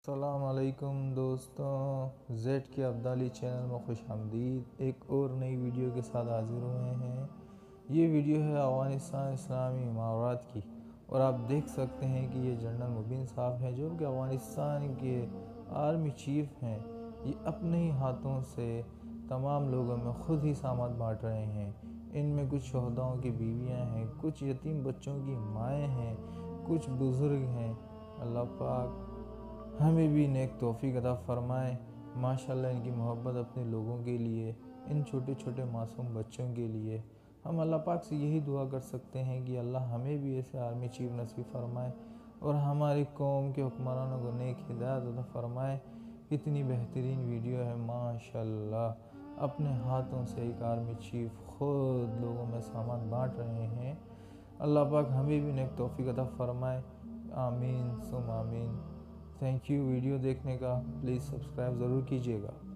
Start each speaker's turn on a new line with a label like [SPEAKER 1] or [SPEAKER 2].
[SPEAKER 1] अस्सलाम वालेकुम दोस्तों, जेड के अब्दाली चैनल में खुश आमदीद। एक और नई वीडियो के साथ हाजिर हुए हैं। ये वीडियो है अफ़गानिस्तान इस्लामी इमारात की, और आप देख सकते हैं कि ये जनरल मुबीन साहब हैं जो कि अफ़गानिस्तान के आर्मी चीफ हैं। ये अपने ही हाथों से तमाम लोगों में ख़ुद ही सामान बांट रहे हैं। इनमें कुछ शहदाओं की बीवियां हैं, कुछ यतीम बच्चों की माएँ हैं, कुछ बुज़ुर्ग हैं। अल्लाह पाक हमें भी नेक तौफीक अता फ़रमाए। माशाल्लाह इनकी मोहब्बत अपने लोगों के लिए, इन छोटे छोटे मासूम बच्चों के लिए। हम अल्लाह पाक से यही दुआ कर सकते हैं कि अल्लाह हमें भी ऐसे आर्मी चीफ नसीब फ़रमाए और हमारी कौम के हुक्मरानों को नेक हिदायत अता फ़रमाए। कितनी बेहतरीन वीडियो है माशाल्लाह। अपने हाथों से एक आर्मी चीफ ख़ुद लोगों में सामान बांट रहे हैं। अल्लाह पाक हमें भी नेक तौफीक अता फ़रमाए। आमीन सुम आमीन। थैंक यू वीडियो देखने का। प्लीज़ सब्सक्राइब ज़रूर कीजिएगा।